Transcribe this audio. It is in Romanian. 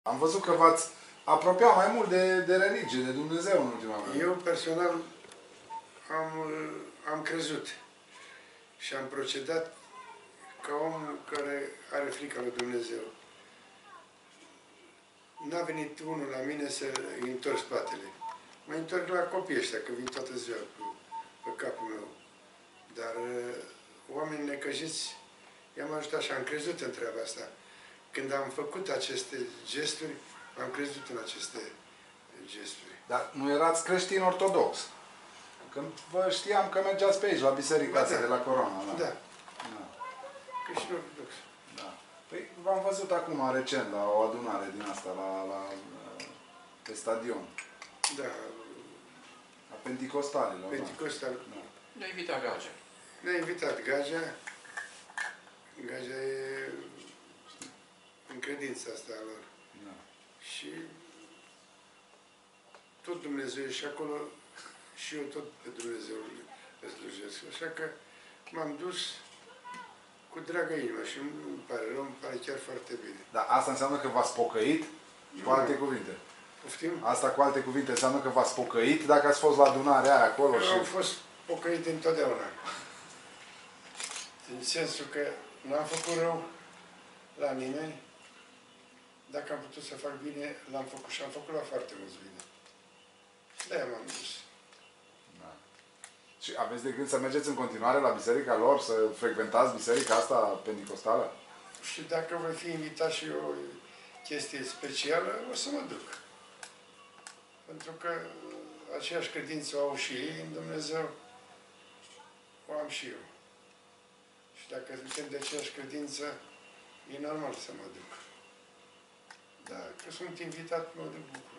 Am văzut că v-ați apropiat mai mult de religie, de Dumnezeu în ultima vreme. Eu personal am crezut și am procedat ca om care are frica lui Dumnezeu. N-a venit unul la mine să îi întorc spatele. Mă întorc la copiii ăștia, că vin toată ziua pe capul meu. Dar oamenii necăjiți i-am ajutat și am crezut în treaba asta. Când am făcut aceste gesturi, am crezut în aceste gesturi. Dar nu erați creștin ortodox. Când vă știam că mergeați pe aici, la biserica asta de la Corona. Da. Da. Creștin ortodox. Da. Păi v-am văzut acum, recent, la o adunare din asta, pe stadion. Da. La Penticostalilor. Penticostal. Da. Ne-a invitat Gagea. Ne-a invitat Gagea. Gagea e în credința asta a lor. Da. Și tot Dumnezeu e și acolo și eu tot pe Dumnezeu îl slujesc. Așa că m-am dus cu dragă inimă și îmi pare chiar foarte bine. Dar asta înseamnă că v-ați pocăit? Cu alte cuvinte. Poftim? Asta cu alte cuvinte înseamnă că v-ați pocăit dacă ați fost la adunarea aia acolo Eu și... am fost pocăit întotdeauna. În sensul că n-am făcut rău la nimeni. Dacă am putut să fac bine, l-am făcut și am făcut la foarte mulți bine. Și de-aia m-am dus. Da. Și aveți de gând să mergeți în continuare la biserica lor, să frecventați biserica asta penticostală? Și dacă voi fi invitat și o chestie specială, o să mă duc. Pentru că aceeași credință o au și ei în Dumnezeu, o am și eu. Și dacă suntem de aceeași credință, e normal să mă duc. Dacă sunt invitat, mă duc bucur.